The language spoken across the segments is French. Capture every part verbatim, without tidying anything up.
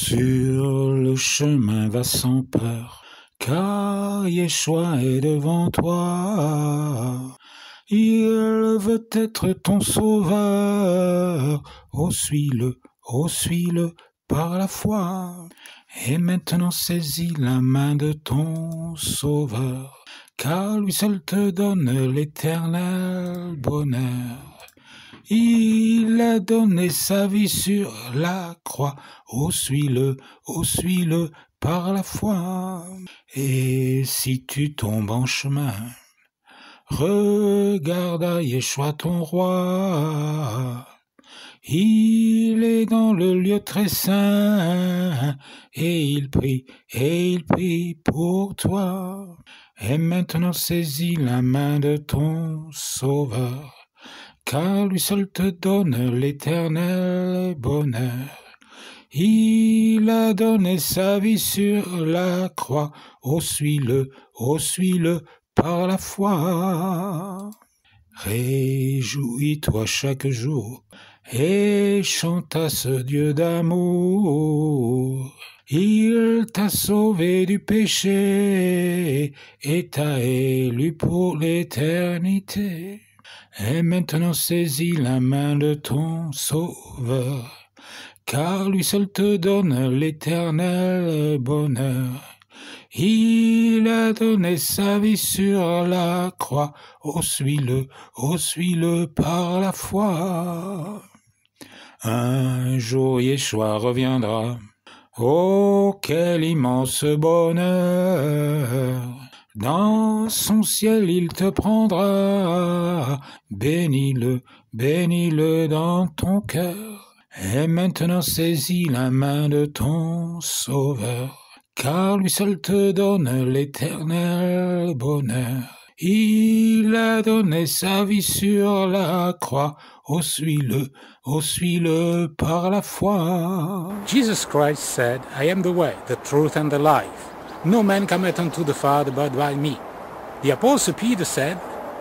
Sur le chemin va sans peur, car Yeshua est devant toi. Il veut être ton sauveur. Oh, suis-le, oh, suis-le par la foi. Et maintenant saisis la main de ton sauveur, car lui seul te donne l'éternel bonheur. Il a donné sa vie sur la croix. Oh, suis-le, oh, suis-le par la foi. Et si tu tombes en chemin, regarde à Yeshua ton roi. Il est dans le lieu très saint, et il prie, et il prie pour toi. Et maintenant saisis la main de ton sauveur, car lui seul te donne l'éternel bonheur. Il a donné sa vie sur la croix. Oh, suis-le, oh, suis-le par la foi. Réjouis-toi chaque jour et chante à ce Dieu d'amour. Il t'a sauvé du péché et t'a élu pour l'éternité. Et maintenant saisis la main de ton sauveur, car lui seul te donne l'éternel bonheur. Il a donné sa vie sur la croix. Oh, suis-le, oh, suis-le par la foi. Un jour Yeshua reviendra. Oh, quel immense bonheur! Dans son ciel il te prendra. Bénis-le, bénis-le dans ton cœur. Et maintenant saisis la main de ton sauveur, car lui seul te donne l'éternel bonheur. Il a donné sa vie sur la croix. Oh, suis-le, oh, suis-le par la foi. Jesus Christ said, I am the way, the truth and the life. No man cometh unto the Father but by me. The Apostle Peter said,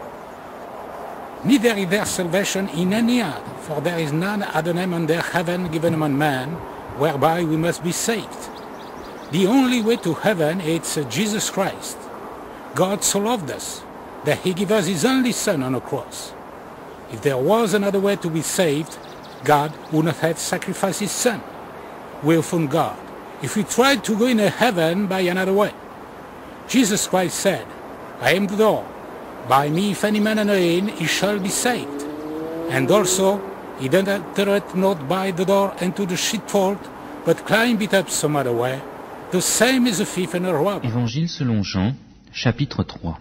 Neither is there salvation in any other, for there is none other name under heaven given among men, whereby we must be saved. The only way to heaven is Jesus Christ. God so loved us that he gave us his only Son on a cross. If there was another way to be saved, God would not have sacrificed his Son. We'll find God if we tried to go in heaven by another way. Jesus Christ said, I am the door. By me if any man enter in, he shall be saved. And also, he that entereth not by the door into the sheepfold, but climbeth up some other way, the same is a thief and a robber. Évangile selon Jean, chapitre trois.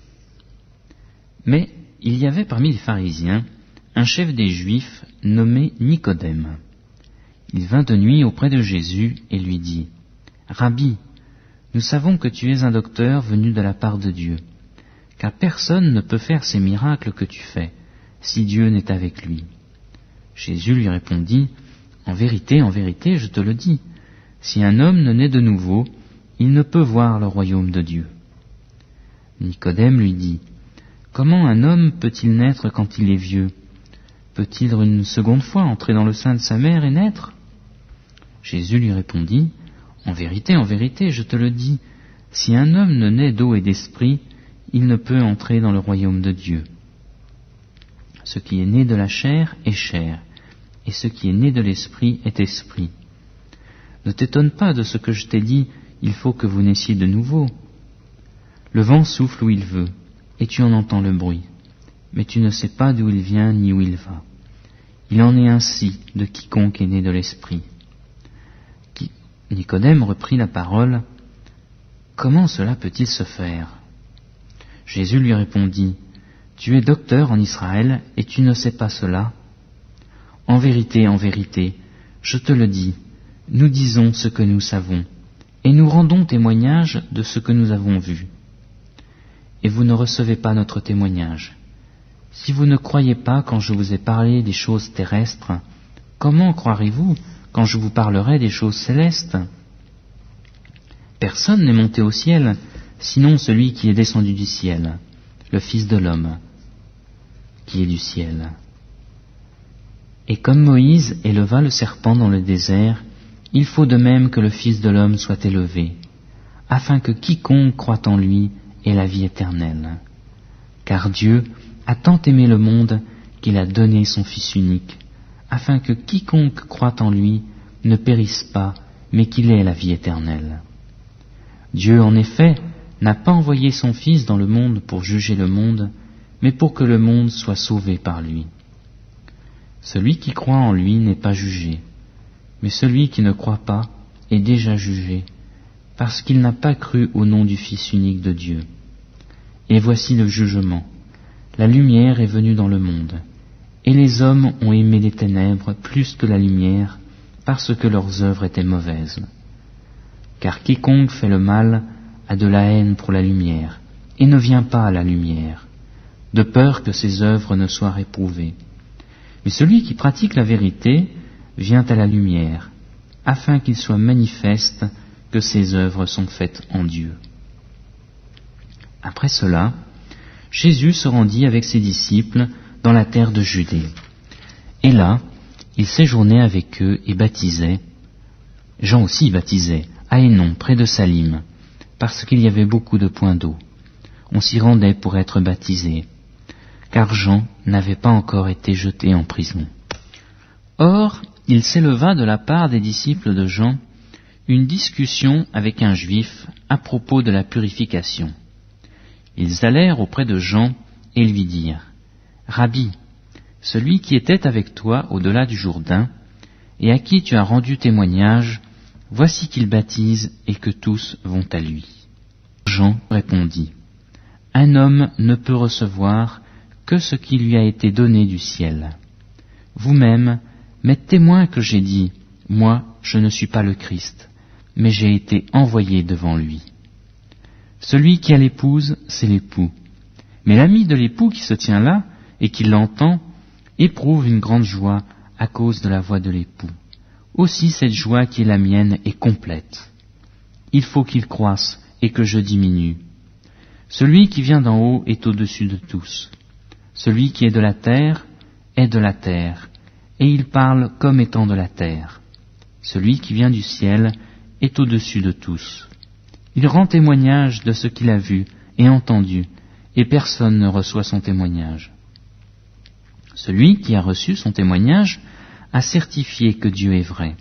Mais il y avait parmi les pharisiens un chef des Juifs nommé Nicodème. Il vint de nuit auprès de Jésus et lui dit, « Rabbi, nous savons que tu es un docteur venu de la part de Dieu, car personne ne peut faire ces miracles que tu fais, si Dieu n'est avec lui. » Jésus lui répondit, « En vérité, en vérité, je te le dis, si un homme ne naît de nouveau, il ne peut voir le royaume de Dieu. » Nicodème lui dit, « Comment un homme peut-il naître quand il est vieux? Peut-il une seconde fois entrer dans le sein de sa mère et naître ?» Jésus lui répondit, « En vérité, en vérité, je te le dis, si un homme ne naît d'eau et d'esprit, il ne peut entrer dans le royaume de Dieu. Ce qui est né de la chair est chair, et ce qui est né de l'esprit est esprit. Ne t'étonne pas de ce que je t'ai dit, il faut que vous naissiez de nouveau. Le vent souffle où il veut, et tu en entends le bruit, mais tu ne sais pas d'où il vient ni où il va. Il en est ainsi de quiconque est né de l'esprit. » Nicodème reprit la parole, « Comment cela peut-il se faire ?» Jésus lui répondit, « Tu es docteur en Israël et tu ne sais pas cela? En vérité, en vérité, je te le dis, nous disons ce que nous savons, et nous rendons témoignage de ce que nous avons vu. Et vous ne recevez pas notre témoignage. Si vous ne croyez pas quand je vous ai parlé des choses terrestres, comment croirez-vous quand je vous parlerai des choses célestes? Personne n'est monté au ciel, sinon celui qui est descendu du ciel, le Fils de l'homme, qui est du ciel. Et comme Moïse éleva le serpent dans le désert, il faut de même que le Fils de l'homme soit élevé, afin que quiconque croit en lui ait la vie éternelle. Car Dieu a tant aimé le monde qu'il a donné son Fils unique, afin que quiconque croit en lui ne périsse pas, mais qu'il ait la vie éternelle. Dieu, en effet, n'a pas envoyé son Fils dans le monde pour juger le monde, mais pour que le monde soit sauvé par lui. Celui qui croit en lui n'est pas jugé, mais celui qui ne croit pas est déjà jugé, parce qu'il n'a pas cru au nom du Fils unique de Dieu. Et voici le jugement. La lumière est venue dans le monde, et les hommes ont aimé les ténèbres plus que la lumière, parce que leurs œuvres étaient mauvaises. Car quiconque fait le mal a de la haine pour la lumière, et ne vient pas à la lumière, de peur que ses œuvres ne soient réprouvées. Mais celui qui pratique la vérité vient à la lumière, afin qu'il soit manifeste que ses œuvres sont faites en Dieu. Après cela, Jésus se rendit avec ses disciples dans la terre de Judée. Et là, il séjournait avec eux et baptisait. Jean aussi baptisait, à Hénon, près de Salim, parce qu'il y avait beaucoup de points d'eau. On s'y rendait pour être baptisé, car Jean n'avait pas encore été jeté en prison. Or, il s'éleva de la part des disciples de Jean une discussion avec un juif à propos de la purification. Ils allèrent auprès de Jean et lui dirent : « Rabbi, celui qui était avec toi au-delà du Jourdain, et à qui tu as rendu témoignage, voici qu'il baptise et que tous vont à lui. » Jean répondit : « Un homme ne peut recevoir que ce qui lui a été donné du ciel. Vous-même m'êtes témoin que j'ai dit : moi, je ne suis pas le Christ, mais j'ai été envoyé devant lui. Celui qui a l'épouse, c'est l'époux. Mais l'ami de l'époux qui se tient là et qui l'entend éprouve une grande joie à cause de la voix de l'époux. Aussi cette joie qui est la mienne est complète. Il faut qu'il croisse et que je diminue. Celui qui vient d'en haut est au-dessus de tous. Celui qui est de la terre est de la terre, et il parle comme étant de la terre. Celui qui vient du ciel est au-dessus de tous. Il rend témoignage de ce qu'il a vu et entendu, et personne ne reçoit son témoignage. Celui qui a reçu son témoignage a certifié que Dieu est vrai.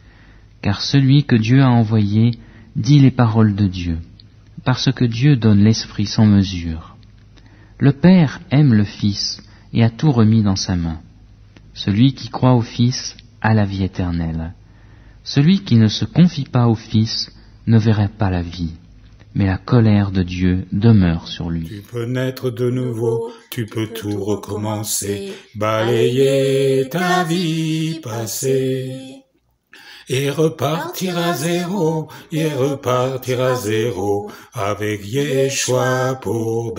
Car celui que Dieu a envoyé dit les paroles de Dieu, parce que Dieu donne l'Esprit sans mesure. Le Père aime le Fils et a tout remis dans sa main. Celui qui croit au Fils a la vie éternelle. Celui qui ne se confie pas au Fils ne verrait pas la vie, mais la colère de Dieu demeure sur lui. Tu peux naître de nouveau, tu peux tout recommencer, balayer ta vie passée, et repartir à zéro, et repartir à zéro, avec Yeshua pour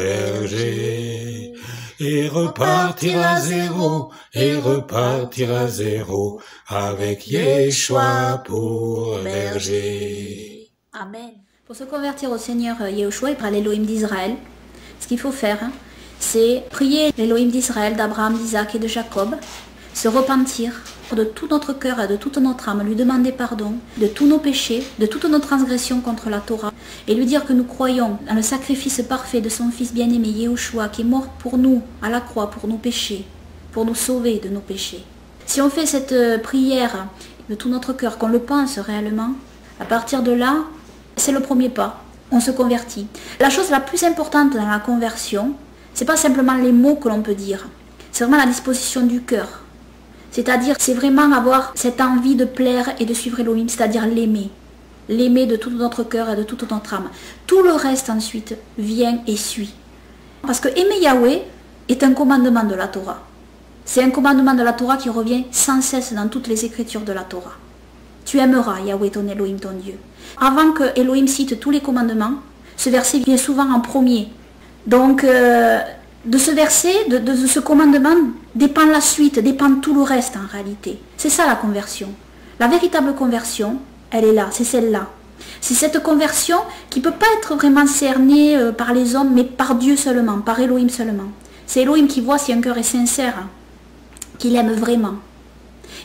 berger. Et repartir à zéro, et repartir à zéro, avec Yeshua pour berger. Amen. Pour se convertir au Seigneur Yeshua et par l'Élohim d'Israël, ce qu'il faut faire, hein, c'est prier l'Élohim d'Israël, d'Abraham, d'Isaac et de Jacob, se repentir de tout notre cœur et de toute notre âme, lui demander pardon de tous nos péchés, de toutes nos transgressions contre la Torah, et lui dire que nous croyons dans le sacrifice parfait de son Fils bien-aimé Yeshua, qui est mort pour nous à la croix, pour nos péchés, pour nous sauver de nos péchés. Si on fait cette prière de tout notre cœur, qu'on le pense réellement, à partir de là, c'est le premier pas, on se convertit. La chose la plus importante dans la conversion, c'est pas simplement les mots que l'on peut dire, c'est vraiment la disposition du cœur. C'est-à-dire, c'est vraiment avoir cette envie de plaire et de suivre Elohim, c'est-à-dire l'aimer. L'aimer de tout notre cœur et de toute notre âme. Tout le reste ensuite vient et suit. Parce que aimer Yahweh est un commandement de la Torah. C'est un commandement de la Torah qui revient sans cesse dans toutes les écritures de la Torah. Tu aimeras Yahweh ton Elohim, ton Dieu. Avant que Elohim cite tous les commandements, ce verset vient souvent en premier. Donc, euh, de ce verset, de, de ce commandement, dépend la suite, dépend tout le reste en réalité. C'est ça la conversion. La véritable conversion, elle est là, c'est celle-là. C'est cette conversion qui ne peut pas être vraiment cernée euh, par les hommes, mais par Dieu seulement, par Elohim seulement. C'est Elohim qui voit si un cœur est sincère, qu'il aime vraiment.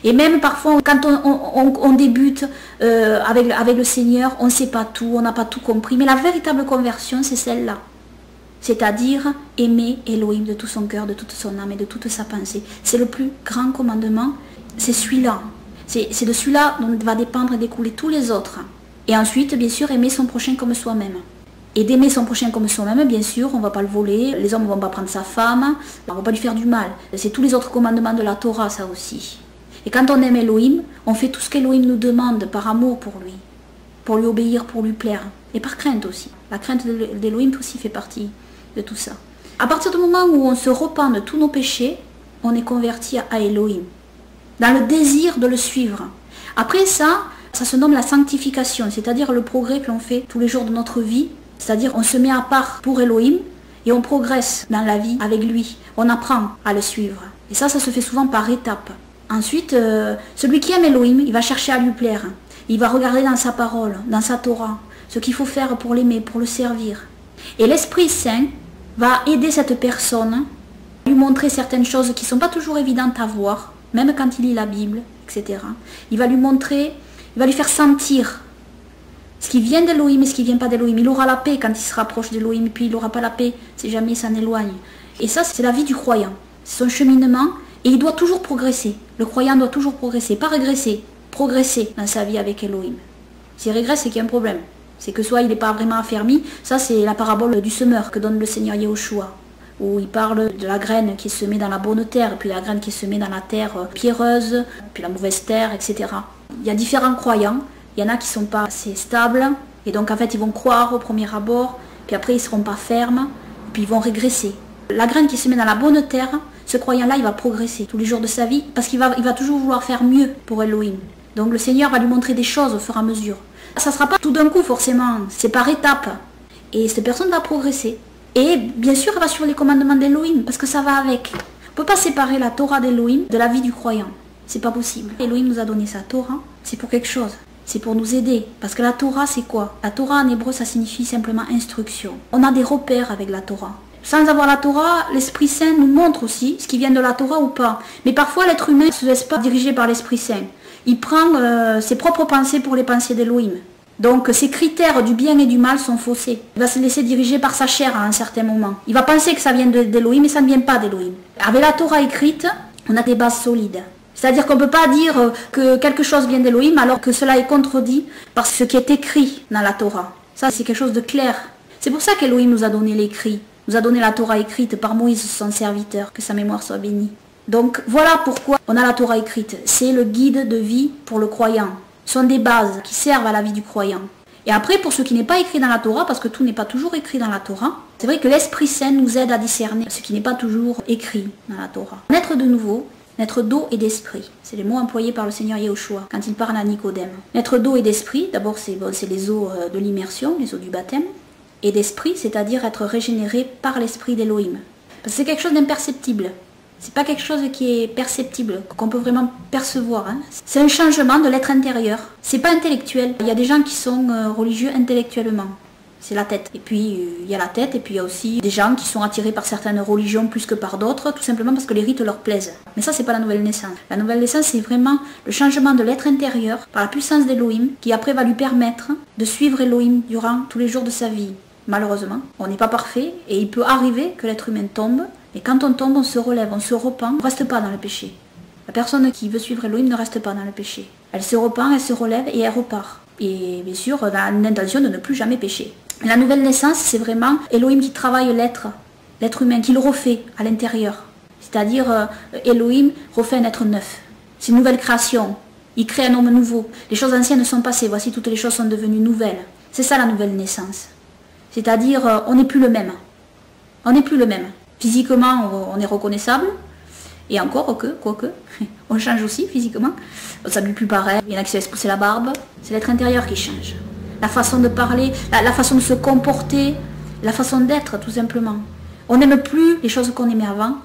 Et même parfois, quand on, on, on débute euh, avec, avec le Seigneur, on ne sait pas tout, on n'a pas tout compris. Mais la véritable conversion, c'est celle-là. C'est-à-dire aimer Elohim de tout son cœur, de toute son âme et de toute sa pensée. C'est le plus grand commandement, c'est celui-là. C'est de celui-là dont va dépendre et découler tous les autres. Et ensuite, bien sûr, aimer son prochain comme soi-même. Et d'aimer son prochain comme soi-même, bien sûr, on ne va pas le voler, les hommes ne vont pas prendre sa femme, on ne va pas lui faire du mal. C'est tous les autres commandements de la Torah, ça aussi. Et quand on aime Elohim, on fait tout ce qu'Elohim nous demande par amour pour lui, pour lui obéir, pour lui plaire, et par crainte aussi. La crainte d'Elohim aussi fait partie de tout ça. À partir du moment où on se repent de tous nos péchés, on est converti à Elohim, dans le désir de le suivre. Après ça, ça se nomme la sanctification, c'est-à-dire le progrès que l'on fait tous les jours de notre vie, c'est-à-dire on se met à part pour Elohim et on progresse dans la vie avec lui, on apprend à le suivre. Et ça, ça se fait souvent par étapes. Ensuite, euh, celui qui aime Elohim, il va chercher à lui plaire. Il va regarder dans sa parole, dans sa Torah, ce qu'il faut faire pour l'aimer, pour le servir. Et l'Esprit Saint va aider cette personne, lui montrer certaines choses qui ne sont pas toujours évidentes à voir, même quand il lit la Bible, et cetera. Il va lui montrer, il va lui faire sentir ce qui vient d'Elohim et ce qui ne vient pas d'Elohim. Il aura la paix quand il se rapproche d'Elohim, puis il n'aura pas la paix si jamais il s'en éloigne. Et ça, c'est la vie du croyant. C'est son cheminement, et il doit toujours progresser. Le croyant doit toujours progresser, pas régresser, progresser dans sa vie avec Elohim. S'il régresse, c'est qu'il y a un problème. C'est que soit il n'est pas vraiment affermi, ça c'est la parabole du semeur que donne le Seigneur Yahushua, où il parle de la graine qui est semée dans la bonne terre, puis la graine qui est semée dans la terre pierreuse, puis la mauvaise terre, et cetera. Il y a différents croyants, il y en a qui ne sont pas assez stables, et donc en fait ils vont croire au premier abord, puis après ils ne seront pas fermes, puis ils vont régresser. La graine qui est semée dans la bonne terre, ce croyant-là, il va progresser tous les jours de sa vie, parce qu'il va, il va toujours vouloir faire mieux pour Elohim. Donc le Seigneur va lui montrer des choses au fur et à mesure. Ça ne sera pas tout d'un coup forcément, c'est par étapes. Et cette personne va progresser. Et bien sûr, elle va suivre les commandements d'Elohim, parce que ça va avec. On ne peut pas séparer la Torah d'Elohim de la vie du croyant. C'est pas possible. Elohim nous a donné sa Torah, c'est pour quelque chose. C'est pour nous aider. Parce que la Torah, c'est quoi? La Torah en hébreu, ça signifie simplement instruction. On a des repères avec la Torah. Sans avoir la Torah, l'Esprit Saint nous montre aussi ce qui vient de la Torah ou pas. Mais parfois, l'être humain ne se laisse pas diriger par l'Esprit Saint. Il prend euh, ses propres pensées pour les pensées d'Elohim. Donc ses critères du bien et du mal sont faussés. Il va se laisser diriger par sa chair à un certain moment. Il va penser que ça vient d'Elohim, mais ça ne vient pas d'Elohim. Avec la Torah écrite, on a des bases solides. C'est-à-dire qu'on ne peut pas dire que quelque chose vient d'Elohim alors que cela est contredit par ce qui est écrit dans la Torah. Ça, c'est quelque chose de clair. C'est pour ça qu'Elohim nous a donné l'écrit, nous a donné la Torah écrite par Moïse, son serviteur, que sa mémoire soit bénie. Donc voilà pourquoi on a la Torah écrite. C'est le guide de vie pour le croyant. Ce sont des bases qui servent à la vie du croyant. Et après, pour ce qui n'est pas écrit dans la Torah, parce que tout n'est pas toujours écrit dans la Torah, c'est vrai que l'Esprit Saint nous aide à discerner ce qui n'est pas toujours écrit dans la Torah. Naître de nouveau, naître d'eau et d'esprit. C'est les mots employés par le Seigneur Yahushua quand il parle à Nicodème. Naître d'eau et d'esprit, d'abord c'est bon, c'est les eaux de l'immersion, les eaux du baptême. Et d'esprit, c'est-à-dire être régénéré par l'esprit d'Elohim. Parce que c'est quelque chose d'imperceptible. C'est pas quelque chose qui est perceptible, qu'on peut vraiment percevoir. Hein. C'est un changement de l'être intérieur. C'est pas intellectuel. Il y a des gens qui sont euh, religieux intellectuellement. C'est la tête. Et puis euh, il y a la tête, et puis il y a aussi des gens qui sont attirés par certaines religions plus que par d'autres, tout simplement parce que les rites leur plaisent. Mais ça, c'est pas la nouvelle naissance. La nouvelle naissance, c'est vraiment le changement de l'être intérieur par la puissance d'Elohim, qui après va lui permettre de suivre Elohim durant tous les jours de sa vie. Malheureusement, on n'est pas parfait, et il peut arriver que l'être humain tombe. Et quand on tombe, on se relève, on se repent, on ne reste pas dans le péché. La personne qui veut suivre Elohim ne reste pas dans le péché. Elle se repent, elle se relève et elle repart. Et bien sûr, dans l'intention de ne plus jamais pécher. La nouvelle naissance, c'est vraiment Elohim qui travaille l'être, l'être humain, qui le refait à l'intérieur. C'est-à-dire, euh, Elohim refait un être neuf. C'est une nouvelle création. Il crée un homme nouveau. Les choses anciennes sont passées, voici toutes les choses sont devenues nouvelles. C'est ça la nouvelle naissance. C'est-à-dire, euh, on n'est plus le même. On n'est plus le même. Physiquement, on est reconnaissable, et encore, que, quoique, on change aussi physiquement. On ne s'habille plus pareil, il y en a qui se laissent pousser la barbe. C'est l'être intérieur qui change. La façon de parler, la, la façon de se comporter, la façon d'être, tout simplement. On n'aime plus les choses qu'on aimait avant.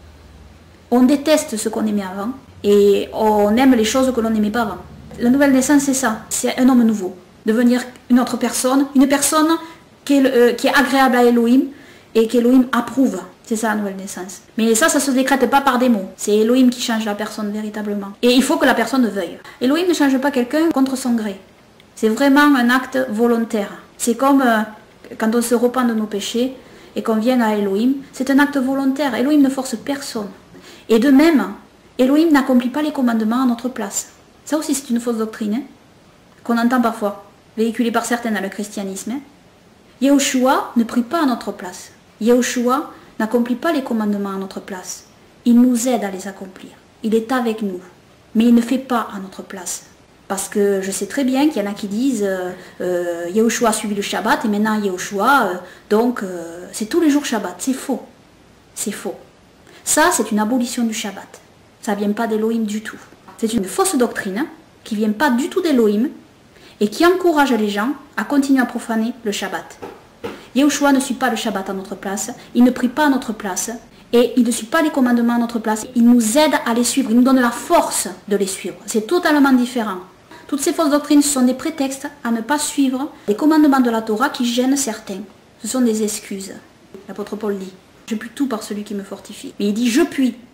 On déteste ce qu'on aimait avant, et on aime les choses que l'on n'aimait pas avant. La nouvelle naissance, c'est ça, c'est un homme nouveau. Devenir une autre personne, une personne qui est, euh, qui est agréable à Elohim, et qu'Elohim approuve. C'est ça la nouvelle naissance. Mais ça, ça se décrète pas par des mots. C'est Elohim qui change la personne véritablement. Et il faut que la personne veuille. Elohim ne change pas quelqu'un contre son gré. C'est vraiment un acte volontaire. C'est comme euh, quand on se repent de nos péchés et qu'on vient à Elohim, c'est un acte volontaire. Elohim ne force personne. Et de même, Elohim n'accomplit pas les commandements à notre place. Ça aussi, c'est une fausse doctrine, hein, qu'on entend parfois, véhiculée par certains dans le christianisme. Hein. Yahushua ne prie pas à notre place. Yahushua n'accomplit pas les commandements à notre place. Il nous aide à les accomplir. Il est avec nous. Mais il ne fait pas à notre place. Parce que je sais très bien qu'il y en a qui disent euh, euh, Yahushua a suivi le Shabbat et maintenant Yahushua, euh, donc euh, c'est tous les jours Shabbat. C'est faux. C'est faux. Ça, c'est une abolition du Shabbat. Ça ne vient pas d'Elohim du tout. C'est une fausse doctrine hein, qui ne vient pas du tout d'Elohim et qui encourage les gens à continuer à profaner le Shabbat. Yahushua ne suit pas le Shabbat à notre place, il ne prie pas à notre place, et il ne suit pas les commandements à notre place. Il nous aide à les suivre, il nous donne la force de les suivre. C'est totalement différent. Toutes ces fausses doctrines, ce sont des prétextes à ne pas suivre les commandements de la Torah qui gênent certains. Ce sont des excuses. L'apôtre Paul dit, je puis tout par celui qui me fortifie. Mais il dit, je puis.